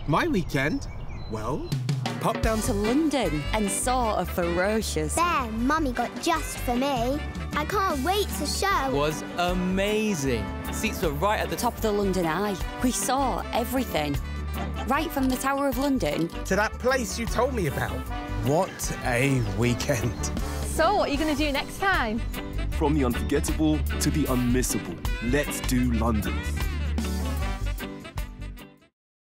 My weekend? Well, popped down to London and saw a ferocious bear Mummy got just for me. I can't wait to show. Was amazing. Seats were right at the top of the London Eye. We saw everything. Right from the Tower of London to that place you told me about. What a weekend. So, what are you going to do next time? From the unforgettable to the unmissable, let's do London.